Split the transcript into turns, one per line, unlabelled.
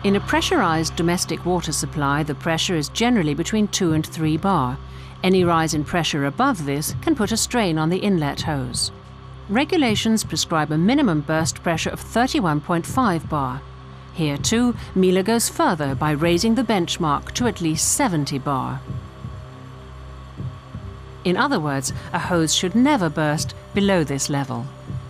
In a pressurized domestic water supply, the pressure is generally between 2 and 3 bar. Any rise in pressure above this can put a strain on the inlet hose. Regulations prescribe a minimum burst pressure of 31.5 bar. Here too, Miele goes further by raising the benchmark to at least 70 bar. In other words, a hose should never burst below this level.